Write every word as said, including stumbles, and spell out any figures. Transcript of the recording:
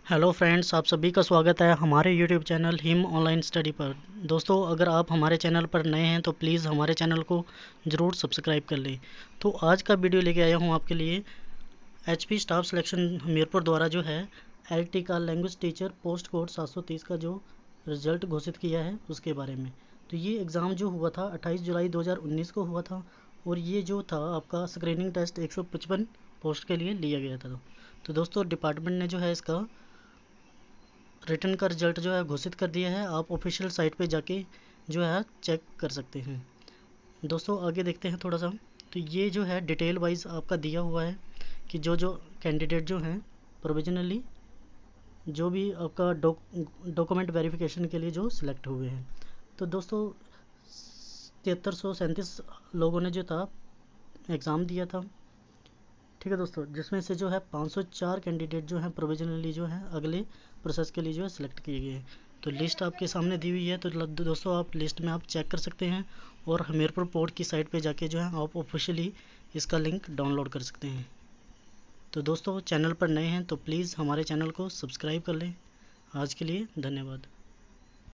Hello friends, आप सभी का स्वागत है हमारे YouTube channel Him online study पर। दोस्तों, अगर आप हमारे चैनल पर नए हैं तो प्लीज़ हमारे चैनल को ज़रूर सब्सक्राइब कर लें। तो आज का वीडियो लेके आया हूँ आपके लिए एचपी स्टाफ सिलेक्शन हमीरपुर द्वारा जो है एलटी का लैंग्वेज टीचर पोस्ट कोड सात सौ तीस का जो रिजल्ट घोषित किया है उसके बारे में। तो ये एग्ज़ाम जो हुआ था अट्ठाईस जुलाई दो हज़ार उन्नीस को हुआ था और ये जो था आपका स्क्रीनिंग टेस्ट एक सौ पचपन पोस्ट के लिए लिया गया था। तो दोस्तों, डिपार्टमेंट ने जो है इसका रिटर्न का रिजल्ट जो है घोषित कर दिया है। आप ऑफिशियल साइट पे जाके जो है चेक कर सकते हैं। दोस्तों, आगे देखते हैं थोड़ा सा। तो ये जो है डिटेल वाइज आपका दिया हुआ है कि जो जो कैंडिडेट जो हैं प्रोविजनली जो भी आपका डॉक्यूमेंट वेरिफिकेशन के लिए जो सिलेक्ट हुए हैं। तो दोस्तों, तिहत्तर सौ सैंतीस लोगों ने जो था एग्ज़ाम दिया था, ठीक है दोस्तों, जिसमें से जो है पाँच सौ चार कैंडिडेट जो हैं प्रोविजनली जो है अगले प्रोसेस के लिए जो है सिलेक्ट किए गए हैं। तो लिस्ट आपके सामने दी हुई है, तो दोस्तों आप लिस्ट में आप चेक कर सकते हैं और हमीरपुर पोर्ट की साइट पे जाके जो है आप ऑफिशियली इसका लिंक डाउनलोड कर सकते हैं। तो दोस्तों, चैनल पर नए हैं तो प्लीज़ हमारे चैनल को सब्सक्राइब कर लें। आज के लिए धन्यवाद।